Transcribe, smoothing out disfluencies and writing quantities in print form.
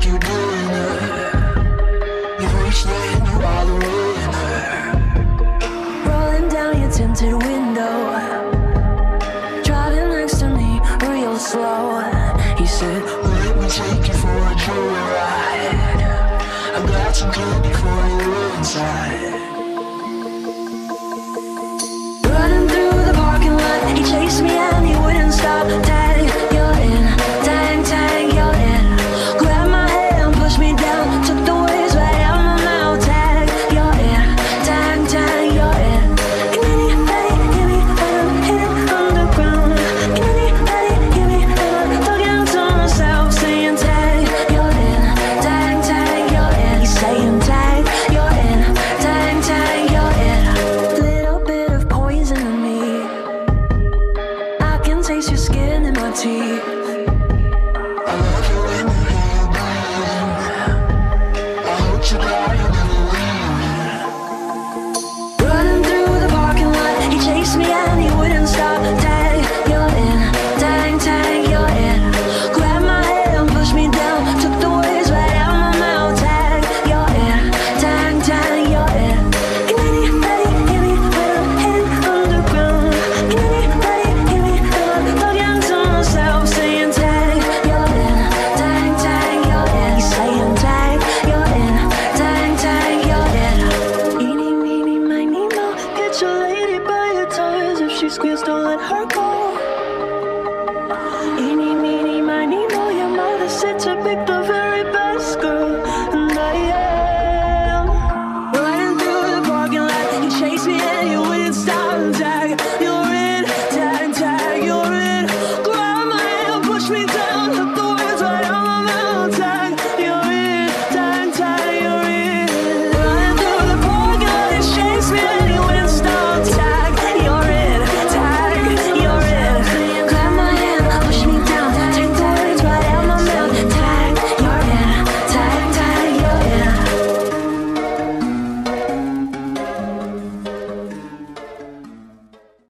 you doing it. You've reached the end, you are the winner. Rolling down your tinted window, driving next to me real slow. He said, let me take you for a joyride. I got some candy for you inside.